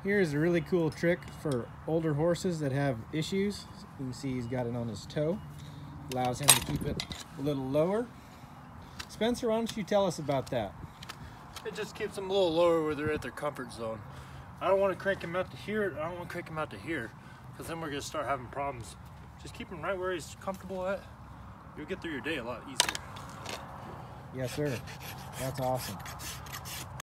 Here's a really cool trick for older horses that have issues. You can see he's got it on his toe. Allows him to keep it a little lower. Spencer, why don't you tell us about that? It just keeps them a little lower where they're at their comfort zone. I don't want to crank him out to here. I don't want to crank him out to here, because then we're going to start having problems. Just keep him right where he's comfortable at. You'll get through your day a lot easier. Yes, sir. That's awesome.